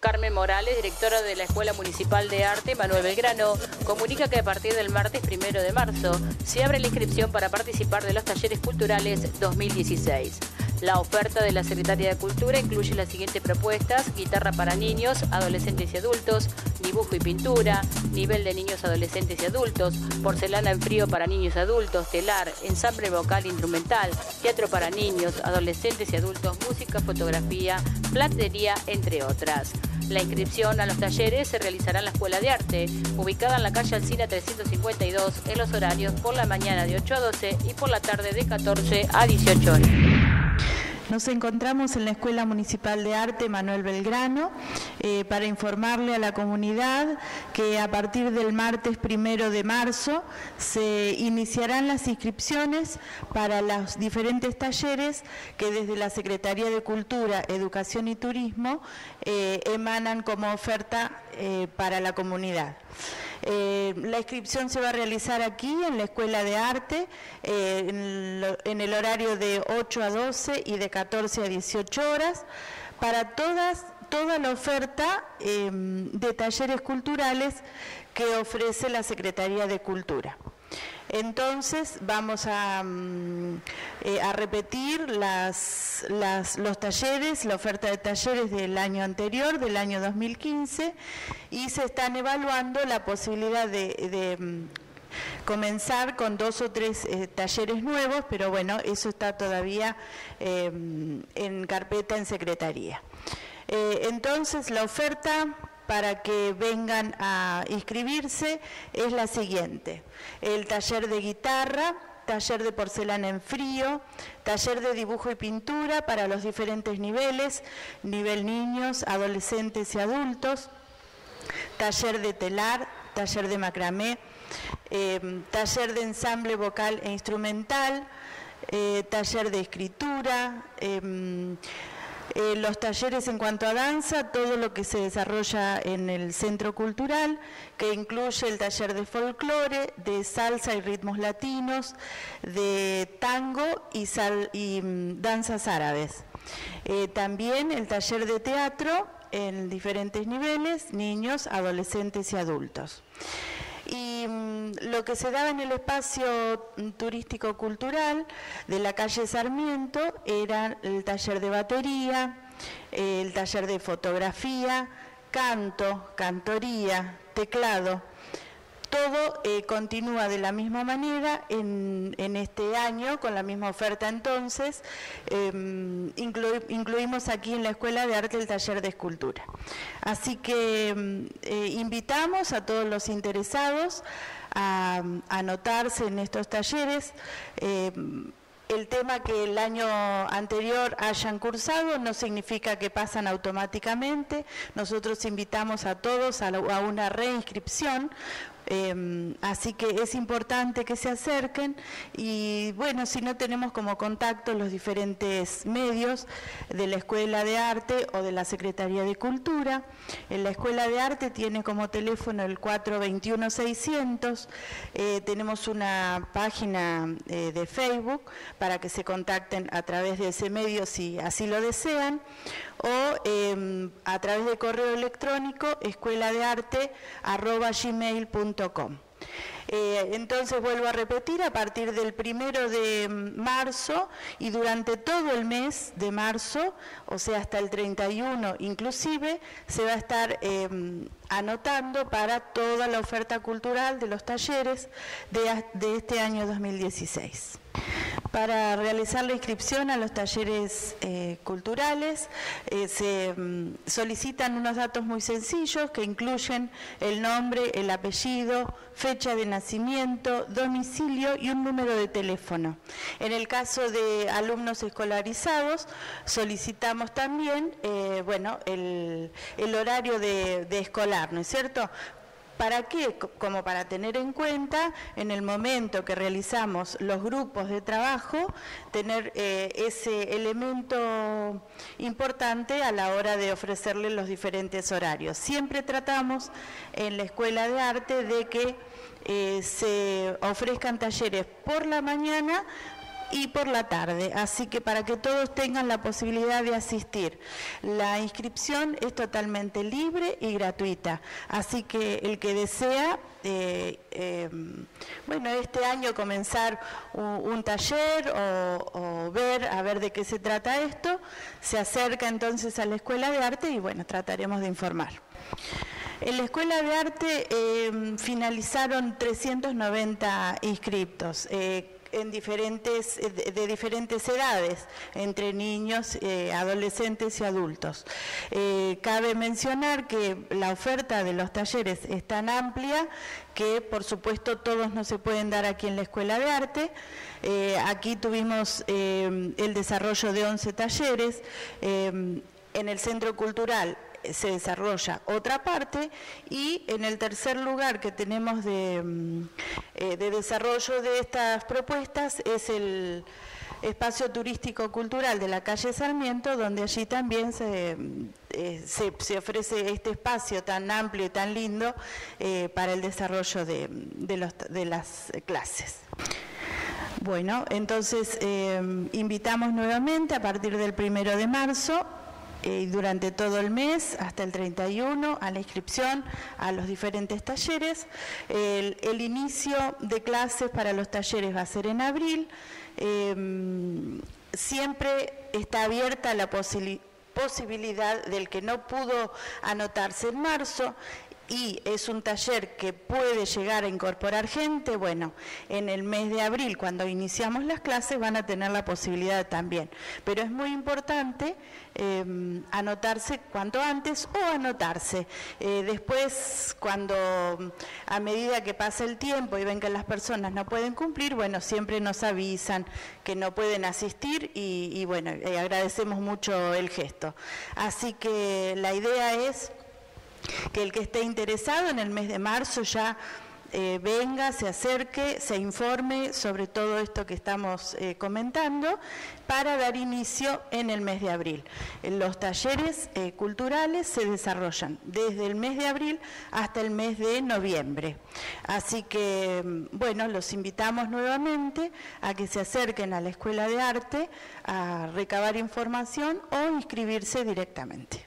Carmen Morales, directora de la Escuela Municipal de Arte Manuel Belgrano, comunica que a partir del martes 1 de marzo se abre la inscripción para participar de los talleres culturales 2016. La oferta de la Secretaría de Cultura incluye las siguientes propuestas: guitarra para niños, adolescentes y adultos, dibujo y pintura, nivel de niños, adolescentes y adultos, porcelana en frío para niños y adultos, telar, ensamble vocal instrumental, teatro para niños, adolescentes y adultos, música, fotografía, platería, entre otras. La inscripción a los talleres se realizará en la Escuela de Arte, ubicada en la calle Alsina 352, en los horarios por la mañana de 8 a 12 y por la tarde de 14 a 18 horas. Nos encontramos en la Escuela Municipal de Arte Manuel Belgrano para informarle a la comunidad que a partir del martes 1 de marzo se iniciarán las inscripciones para los diferentes talleres que desde la Secretaría de Cultura, Educación y Turismo emanan como oferta para la comunidad. La inscripción se va a realizar aquí en la Escuela de Arte en el horario de 8 a 12 y de 14 a 18 horas para toda la oferta de talleres culturales que ofrece la Secretaría de Cultura. Entonces vamos a repetir los talleres, la oferta de talleres del año anterior, del año 2015, y se están evaluando la posibilidad de comenzar con 2 o 3 talleres nuevos, pero bueno, eso está todavía en carpeta en Secretaría. Entonces la oferta para que vengan a inscribirse es la siguiente: el taller de guitarra, taller de porcelana en frío, taller de dibujo y pintura para los diferentes niveles, nivel niños, adolescentes y adultos, taller de telar, taller de macramé, taller de ensamble vocal e instrumental, taller de escritura, los talleres en cuanto a danza, todo lo que se desarrolla en el Centro Cultural, que incluye el taller de folclore, de salsa y ritmos latinos, de tango y danzas árabes. También el taller de teatro en diferentes niveles, niños, adolescentes y adultos. Y lo que se daba en el espacio turístico-cultural de la calle Sarmiento era el taller de batería, el taller de fotografía, canto, cantoría, teclado. Todo continúa de la misma manera en este año, con la misma oferta. Entonces, incluimos aquí en la Escuela de Arte el taller de escultura. Así que invitamos a todos los interesados a anotarse en estos talleres. El tema que el año anterior hayan cursado no significa que pasan automáticamente. Nosotros invitamos a todos a una reinscripción. Así que es importante que se acerquen y bueno, si no, tenemos como contacto los diferentes medios de la Escuela de Arte o de la Secretaría de Cultura. En la Escuela de Arte tiene como teléfono el 421-600, tenemos una página de Facebook para que se contacten a través de ese medio si así lo desean, o a través de correo electrónico escueladearte@gmail.com. Entonces vuelvo a repetir, a partir del 1 de marzo y durante todo el mes de marzo, o sea hasta el 31 inclusive, se va a estar anotando para toda la oferta cultural de los talleres de este año 2016. Para realizar la inscripción a los talleres culturales se solicitan unos datos muy sencillos que incluyen el nombre, el apellido, fecha de nacimiento, domicilio y un número de teléfono. En el caso de alumnos escolarizados solicitamos también el horario de escolar, ¿no es cierto? ¿Para qué? Como para tener en cuenta en el momento que realizamos los grupos de trabajo, tener ese elemento importante a la hora de ofrecerles los diferentes horarios. Siempre tratamos en la Escuela de Arte de que se ofrezcan talleres por la mañana y por la tarde, así que para que todos tengan la posibilidad de asistir. La inscripción es totalmente libre y gratuita, así que el que desea, bueno, este año comenzar un taller o a ver de qué se trata esto, se acerca entonces a la Escuela de Arte y bueno, trataremos de informar. En la Escuela de Arte finalizaron 390 inscriptos, de diferentes edades, entre niños, adolescentes y adultos. Cabe mencionar que la oferta de los talleres es tan amplia que, por supuesto, todos no se pueden dar aquí en la Escuela de Arte. Aquí tuvimos el desarrollo de 11 talleres. En el Centro Cultural se desarrolla otra parte, y en el tercer lugar que tenemos de desarrollo de estas propuestas es el espacio turístico cultural de la calle Sarmiento, donde allí también se ofrece este espacio tan amplio y tan lindo para el desarrollo de las clases. Bueno, entonces invitamos nuevamente a partir del 1 de marzo y durante todo el mes, hasta el 31, a la inscripción a los diferentes talleres. El inicio de clases para los talleres va a ser en abril. Siempre está abierta la posibilidad del que no pudo anotarse en marzo, y es un taller que puede llegar a incorporar gente. Bueno, en el mes de abril, cuando iniciamos las clases, van a tener la posibilidad también. Pero es muy importante anotarse cuanto antes o anotarse. Después, cuando a medida que pasa el tiempo y ven que las personas no pueden cumplir, bueno, siempre nos avisan que no pueden asistir y bueno, agradecemos mucho el gesto. Así que la idea es que el que esté interesado en el mes de marzo ya venga, se acerque, se informe sobre todo esto que estamos comentando, para dar inicio en el mes de abril. Los talleres culturales se desarrollan desde el mes de abril hasta el mes de noviembre. Así que, bueno, los invitamos nuevamente a que se acerquen a la Escuela de Arte a recabar información o inscribirse directamente.